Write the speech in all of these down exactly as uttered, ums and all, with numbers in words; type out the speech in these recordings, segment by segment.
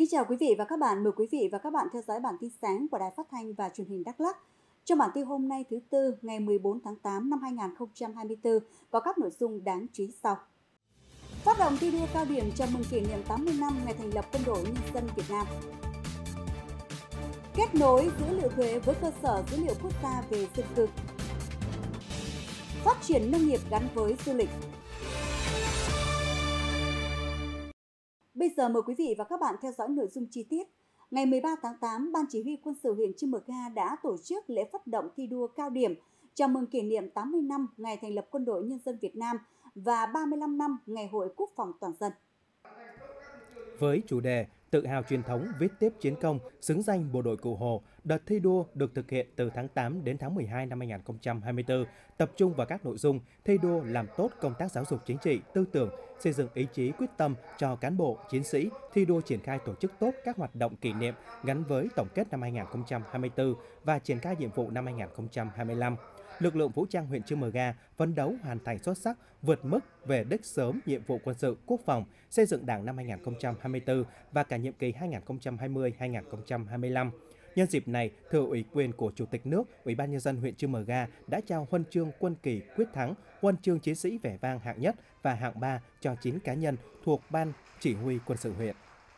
chào quý vị và các bạn, mời quý vị và các bạn theo dõi bản tin sáng của Đài Phát thanh và Truyền hình Đắk Lắk. Trong bản tin hôm nay thứ Tư, ngày mười bốn tháng tám năm hai nghìn không trăm hai mươi tư có các nội dung đáng chú ý sau. Phát động thi đua cao điểm chào mừng kỷ niệm tám mươi năm ngày thành lập Quân đội Nhân dân Việt Nam. Kết nối dữ liệu thuế với cơ sở dữ liệu quốc gia về dân cư. Phát triển nông nghiệp gắn với du lịch. Bây giờ mời quý vị và các bạn theo dõi nội dung chi tiết. Ngày mười ba tháng tám, Ban Chỉ huy Quân sự huyện Chư Mờ Ga đã tổ chức lễ phát động thi đua cao điểm chào mừng kỷ niệm tám mươi năm ngày thành lập Quân đội Nhân dân Việt Nam và ba mươi lăm năm Ngày Hội Quốc phòng toàn dân. Với chủ đề Tự hào truyền thống viết tiếp chiến công, xứng danh bộ đội Cụ Hồ, đợt thi đua được thực hiện từ tháng tám đến tháng mười hai năm hai nghìn không trăm hai mươi tư, tập trung vào các nội dung thi đua làm tốt công tác giáo dục chính trị, tư tưởng, xây dựng ý chí quyết tâm cho cán bộ, chiến sĩ, thi đua triển khai tổ chức tốt các hoạt động kỷ niệm gắn với tổng kết năm hai nghìn không trăm hai mươi tư và triển khai nhiệm vụ năm hai nghìn không trăm hai mươi lăm. Lực lượng vũ trang huyện Chư Mờ Ga phấn đấu hoàn thành xuất sắc, vượt mức về đích sớm nhiệm vụ quân sự, quốc phòng, xây dựng Đảng năm hai nghìn không trăm hai mươi tư và cả nhiệm kỳ hai nghìn không trăm hai mươi đến hai nghìn không trăm hai mươi lăm. Nhân dịp này, thừa ủy quyền của Chủ tịch nước, Ủy ban Nhân dân huyện Chư Mờ Ga đã trao huân chương Quân kỳ Quyết thắng, huân chương Chiến sĩ vẻ vang hạng nhất và hạng ba cho chín cá nhân thuộc Ban Chỉ huy Quân sự huyện.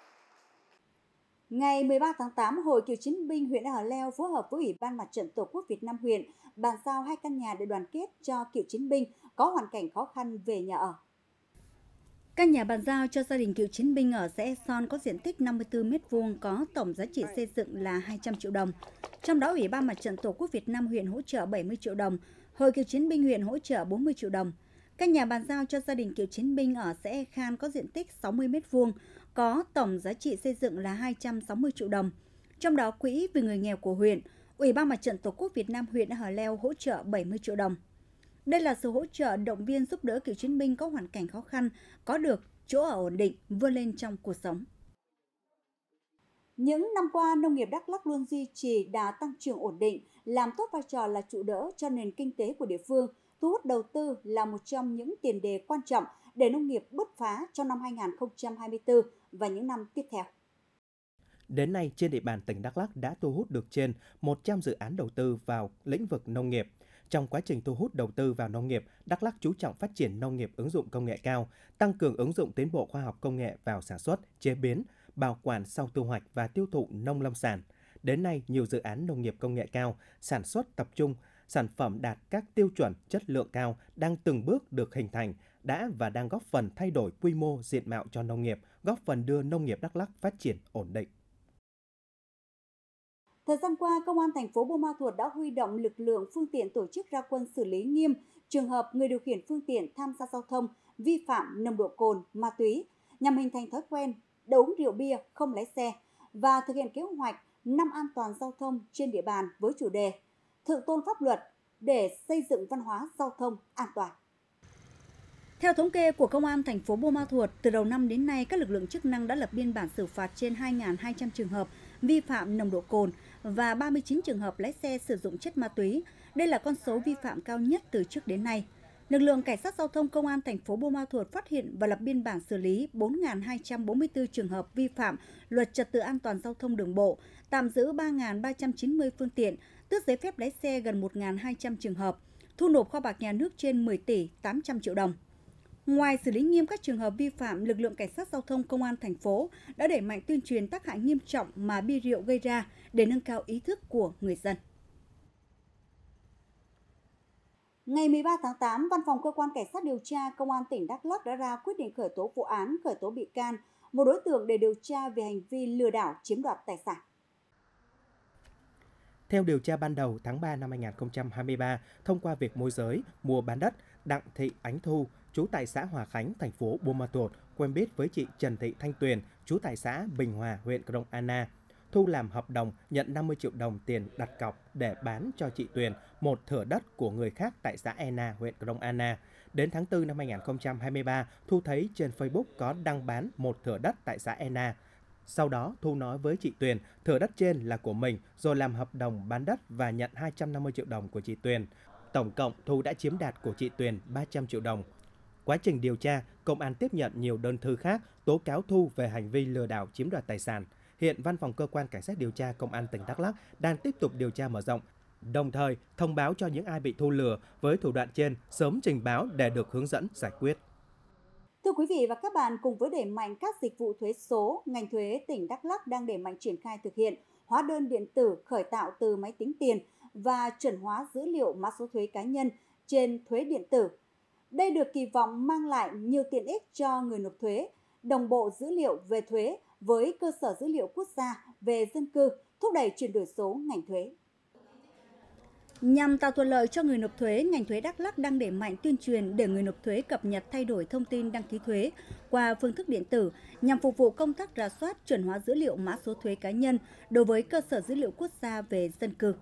Ngày mười ba tháng tám, Hội Cựu chiến binh huyện Ea Leo phối hợp với Ủy ban Mặt trận Tổ quốc Việt Nam huyện bàn giao hai căn nhà để đoàn kết cho cựu chiến binh có hoàn cảnh khó khăn về nhà ở. Căn nhà bàn giao cho gia đình cựu chiến binh ở xã E Son có diện tích năm mươi tư mét vuông, có tổng giá trị xây dựng là hai trăm triệu đồng. Trong đó, Ủy ban Mặt trận Tổ quốc Việt Nam huyện hỗ trợ bảy mươi triệu đồng, Hội Cựu chiến binh huyện hỗ trợ bốn mươi triệu đồng. Căn nhà bàn giao cho gia đình cựu chiến binh ở xã E Khan có diện tích sáu mươi mét vuông, có tổng giá trị xây dựng là hai trăm sáu mươi triệu đồng. Trong đó, Quỹ vì người nghèo của huyện, Ủy ban Mặt trận Tổ quốc Việt Nam huyện Ea Leo hỗ trợ bảy mươi triệu đồng. Đây là sự hỗ trợ động viên giúp đỡ cựu chiến binh có hoàn cảnh khó khăn, có được chỗ ở ổn định, vươn lên trong cuộc sống. Những năm qua, nông nghiệp Đắk Lắk luôn duy trì đà tăng trưởng ổn định, làm tốt vai trò là trụ đỡ cho nền kinh tế của địa phương. Thu hút đầu tư là một trong những tiền đề quan trọng để nông nghiệp bứt phá trong năm hai nghìn không trăm hai mươi tư và những năm tiếp theo. Đến nay, trên địa bàn tỉnh Đắk Lắk đã thu hút được trên một trăm dự án đầu tư vào lĩnh vực nông nghiệp. Trong quá trình thu hút đầu tư vào nông nghiệp, Đắk Lắk chú trọng phát triển nông nghiệp ứng dụng công nghệ cao, tăng cường ứng dụng tiến bộ khoa học công nghệ vào sản xuất, chế biến, bảo quản sau thu hoạch và tiêu thụ nông lâm sản. Đến nay, nhiều dự án nông nghiệp công nghệ cao, sản xuất tập trung, sản phẩm đạt các tiêu chuẩn chất lượng cao đang từng bước được hình thành, đã và đang góp phần thay đổi quy mô diện mạo cho nông nghiệp, góp phần đưa nông nghiệp Đắk Lắk phát triển ổn định. Thời gian qua, Công an thành phố Buôn Ma Thuột đã huy động lực lượng phương tiện tổ chức ra quân xử lý nghiêm trường hợp người điều khiển phương tiện tham gia giao thông vi phạm nồng độ cồn, ma túy nhằm hình thành thói quen đấu uống rượu bia, không lái xe và thực hiện kế hoạch năm an toàn giao thông trên địa bàn với chủ đề Thượng tôn pháp luật để xây dựng văn hóa giao thông an toàn. Theo thống kê của Công an thành phố Buôn Ma Thuột, từ đầu năm đến nay, các lực lượng chức năng đã lập biên bản xử phạt trên hai nghìn hai trăm trường hợp vi phạm nồng độ cồn và ba mươi chín trường hợp lái xe sử dụng chất ma túy. Đây là con số vi phạm cao nhất từ trước đến nay. Lực lượng Cảnh sát Giao thông Công an thành phố Buôn Ma Thuột phát hiện và lập biên bản xử lý bốn nghìn hai trăm bốn mươi tư trường hợp vi phạm Luật Trật tự an toàn giao thông đường bộ, tạm giữ ba nghìn ba trăm chín mươi phương tiện, tước giấy phép lái xe gần một nghìn hai trăm trường hợp, thu nộp kho bạc nhà nước trên mười tỷ tám trăm triệu đồng. Ngoài xử lý nghiêm các trường hợp vi phạm, lực lượng Cảnh sát Giao thông Công an thành phố đã đẩy mạnh tuyên truyền tác hại nghiêm trọng mà bia rượu gây ra để nâng cao ý thức của người dân. Ngày mười ba tháng tám, Văn phòng Cơ quan Cảnh sát điều tra Công an tỉnh Đắk Lắk đã ra quyết định khởi tố vụ án, khởi tố bị can một đối tượng để điều tra về hành vi lừa đảo chiếm đoạt tài sản. Theo điều tra ban đầu, tháng ba năm hai nghìn không trăm hai mươi ba, thông qua việc môi giới, mua bán đất, Đặng Thị Ánh Thu, trú tại xã Hòa Khánh, thành phố Buôn Ma Thuột, quen biết với chị Trần Thị Thanh Tuyền, trú tại xã Bình Hòa, huyện Krông Anna. Thu làm hợp đồng nhận năm mươi triệu đồng tiền đặt cọc để bán cho chị Tuyền một thửa đất của người khác tại xã Ena, huyện Krông Anna. Đến tháng tư năm hai nghìn không trăm hai mươi ba, Thu thấy trên Facebook có đăng bán một thửa đất tại xã Ena. Sau đó, Thu nói với chị Tuyền thửa đất trên là của mình rồi làm hợp đồng bán đất và nhận hai trăm năm mươi triệu đồng của chị Tuyền. Tổng cộng, Thu đã chiếm đoạt của chị Tuyền ba trăm triệu đồng. Quá trình điều tra, công an tiếp nhận nhiều đơn thư khác tố cáo Thu về hành vi lừa đảo chiếm đoạt tài sản. Hiện Văn phòng Cơ quan Cảnh sát điều tra Công an tỉnh Đắk Lắk đang tiếp tục điều tra mở rộng, đồng thời thông báo cho những ai bị thu lừa với thủ đoạn trên sớm trình báo để được hướng dẫn giải quyết. Thưa quý vị và các bạn, cùng với đẩy mạnh các dịch vụ thuế số, ngành thuế tỉnh Đắk Lắk đang đẩy mạnh triển khai thực hiện hóa đơn điện tử khởi tạo từ máy tính tiền và chuẩn hóa dữ liệu mã số thuế cá nhân trên thuế điện tử. Đây được kỳ vọng mang lại nhiều tiện ích cho người nộp thuế, đồng bộ dữ liệu về thuế với cơ sở dữ liệu quốc gia về dân cư, thúc đẩy chuyển đổi số ngành thuế. Nhằm tạo thuận lợi cho người nộp thuế, ngành thuế Đắk Lắk đang đẩy mạnh tuyên truyền để người nộp thuế cập nhật thay đổi thông tin đăng ký thuế qua phương thức điện tử nhằm phục vụ công tác rà soát chuẩn hóa dữ liệu mã số thuế cá nhân đối với cơ sở dữ liệu quốc gia về dân cư.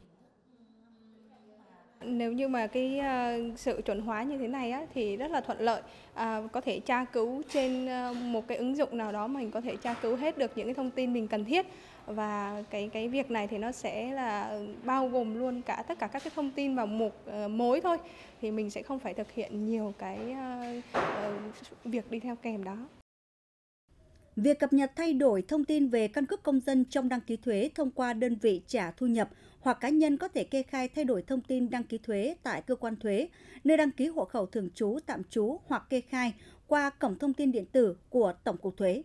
Nếu như mà cái uh, sự chuẩn hóa như thế này á, thì rất là thuận lợi, à, có thể tra cứu trên uh, một cái ứng dụng nào đó mình có thể tra cứu hết được những cái thông tin mình cần thiết, và cái cái việc này thì nó sẽ là bao gồm luôn cả tất cả các cái thông tin vào một uh, mối thôi, thì mình sẽ không phải thực hiện nhiều cái uh, uh, việc đi theo kèm đó. Việc cập nhật thay đổi thông tin về căn cước công dân trong đăng ký thuế thông qua đơn vị trả thu nhập hoặc cá nhân có thể kê khai thay đổi thông tin đăng ký thuế tại cơ quan thuế, nơi đăng ký hộ khẩu thường trú, tạm trú hoặc kê khai qua cổng thông tin điện tử của Tổng cục Thuế.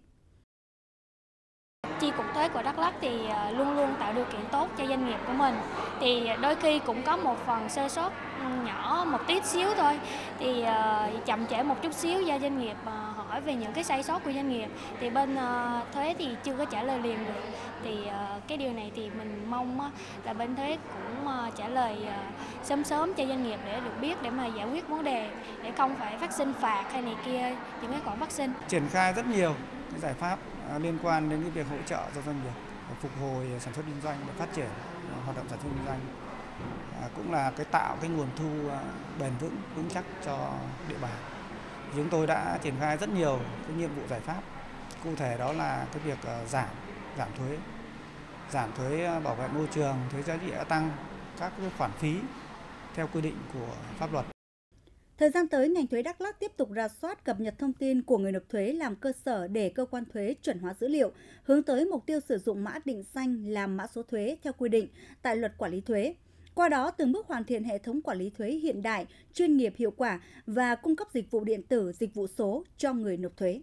Chi cục thuế của Đắk Lắk thì luôn luôn tạo điều kiện tốt cho doanh nghiệp của mình. Thì đôi khi cũng có một phần sơ sót nhỏ một tí xíu thôi, thì chậm trễ một chút xíu do doanh nghiệp hỏi về những cái sai sót của doanh nghiệp, thì bên thuế thì chưa có trả lời liền được. Thì cái điều này thì mình mong là bên thuế cũng trả lời sớm sớm cho doanh nghiệp để được biết, để mà giải quyết vấn đề, để không phải phát sinh phạt hay này kia những cái khoản phát sinh. Triển khai rất nhiều cái giải pháp liên quan đến cái việc hỗ trợ cho doanh nghiệp phục hồi sản xuất kinh doanh và phát triển hoạt động sản xuất kinh doanh, à, cũng là cái tạo cái nguồn thu bền vững vững chắc cho địa bàn. Chúng tôi đã triển khai rất nhiều cái nhiệm vụ giải pháp, cụ thể đó là cái việc giảm giảm thuế, giảm thuế bảo vệ môi trường, thuế giá trị gia tăng, các cái khoản phí theo quy định của pháp luật. Thời gian tới, ngành thuế Đắk Lắk tiếp tục rà soát cập nhật thông tin của người nộp thuế làm cơ sở để cơ quan thuế chuẩn hóa dữ liệu, hướng tới mục tiêu sử dụng mã định danh làm mã số thuế theo quy định tại Luật Quản lý thuế. Qua đó, từng bước hoàn thiện hệ thống quản lý thuế hiện đại, chuyên nghiệp, hiệu quả và cung cấp dịch vụ điện tử, dịch vụ số cho người nộp thuế.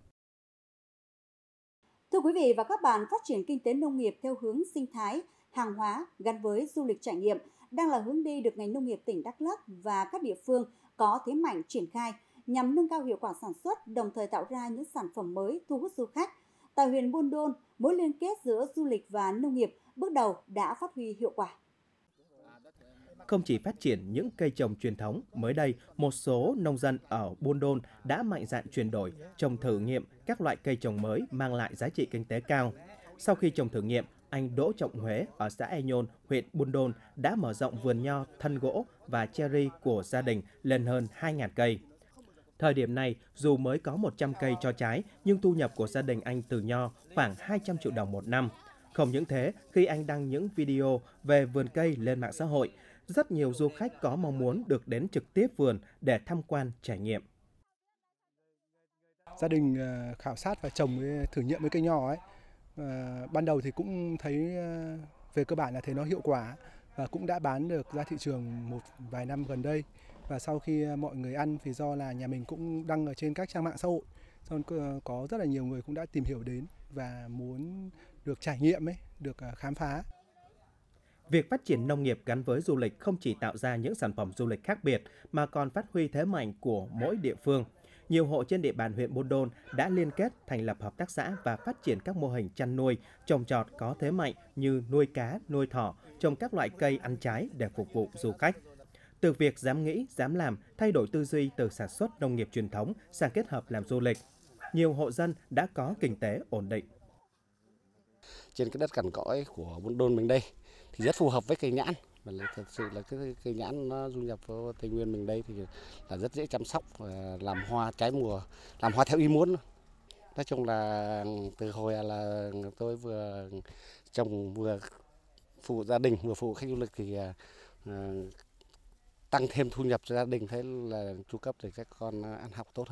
Thưa quý vị và các bạn, phát triển kinh tế nông nghiệp theo hướng sinh thái, hàng hóa gắn với du lịch trải nghiệm đang là hướng đi được ngành nông nghiệp tỉnh Đắk Lắk và các địa phương có thế mạnh triển khai nhằm nâng cao hiệu quả sản xuất, đồng thời tạo ra những sản phẩm mới thu hút du khách. Tại huyện Buôn Đôn, mối liên kết giữa du lịch và nông nghiệp bước đầu đã phát huy hiệu quả. Không chỉ phát triển những cây trồng truyền thống, mới đây, một số nông dân ở Buôn Đôn đã mạnh dạn chuyển đổi, trồng thử nghiệm các loại cây trồng mới mang lại giá trị kinh tế cao. Sau khi trồng thử nghiệm, anh Đỗ Trọng Huế ở xã E Nhôn, huyện Buôn Đôn đã mở rộng vườn nho, thân gỗ và cherry của gia đình lên hơn hai nghìn cây. Thời điểm này, dù mới có một trăm cây cho trái, nhưng thu nhập của gia đình anh từ nho khoảng hai trăm triệu đồng một năm. Không những thế, khi anh đăng những video về vườn cây lên mạng xã hội, rất nhiều du khách có mong muốn được đến trực tiếp vườn để tham quan trải nghiệm. Gia đình khảo sát và trồng thử nghiệm với cây nho ấy, à, ban đầu thì cũng thấy về cơ bản là thấy nó hiệu quả và cũng đã bán được ra thị trường một vài năm gần đây. Và sau khi mọi người ăn thì do là nhà mình cũng đăng ở trên các trang mạng xã hội, nên có rất là nhiều người cũng đã tìm hiểu đến và muốn được trải nghiệm ấy, được khám phá. Việc phát triển nông nghiệp gắn với du lịch không chỉ tạo ra những sản phẩm du lịch khác biệt mà còn phát huy thế mạnh của mỗi địa phương. Nhiều hộ trên địa bàn huyện Buôn Đôn đã liên kết thành lập hợp tác xã và phát triển các mô hình chăn nuôi, trồng trọt có thế mạnh như nuôi cá, nuôi thỏ, trồng các loại cây ăn trái để phục vụ du khách. Từ việc dám nghĩ, dám làm, thay đổi tư duy từ sản xuất nông nghiệp truyền thống sang kết hợp làm du lịch, nhiều hộ dân đã có kinh tế ổn định. Trên cái đất cằn cõi của Buôn Đôn mình đây thì rất phù hợp với cây nhãn, và thật sự là cái cây nhãn nó du nhập vào Tây Nguyên mình đây thì là rất dễ chăm sóc và làm hoa trái mùa, làm hoa theo ý muốn. Nói chung là từ hồi là tôi vừa trồng vừa phụ gia đình vừa phụ khách du lịch thì uh, tăng thêm thu nhập cho gia đình, thấy là chu cấp để các con ăn học tốt hơn.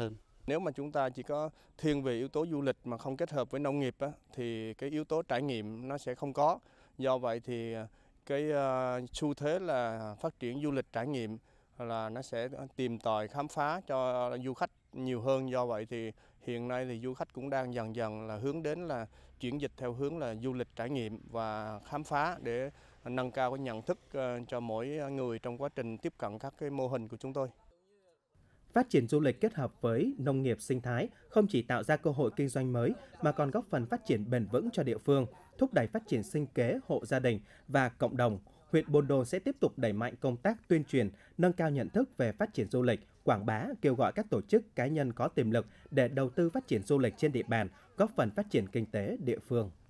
Nếu mà chúng ta chỉ có thiên về yếu tố du lịch mà không kết hợp với nông nghiệp á, thì cái yếu tố trải nghiệm nó sẽ không có. Do vậy thì cái uh, xu thế là phát triển du lịch trải nghiệm là nó sẽ tìm tòi khám phá cho du khách nhiều hơn. Do vậy thì hiện nay thì du khách cũng đang dần dần là hướng đến là chuyển dịch theo hướng là du lịch trải nghiệm và khám phá để nâng cao cái nhận thức uh, cho mỗi người trong quá trình tiếp cận các cái mô hình của chúng tôi. Phát triển du lịch kết hợp với nông nghiệp sinh thái không chỉ tạo ra cơ hội kinh doanh mới mà còn góp phần phát triển bền vững cho địa phương, thúc đẩy phát triển sinh kế hộ gia đình và cộng đồng. Huyện Buôn Đôn sẽ tiếp tục đẩy mạnh công tác tuyên truyền, nâng cao nhận thức về phát triển du lịch, quảng bá, kêu gọi các tổ chức cá nhân có tiềm lực để đầu tư phát triển du lịch trên địa bàn, góp phần phát triển kinh tế địa phương.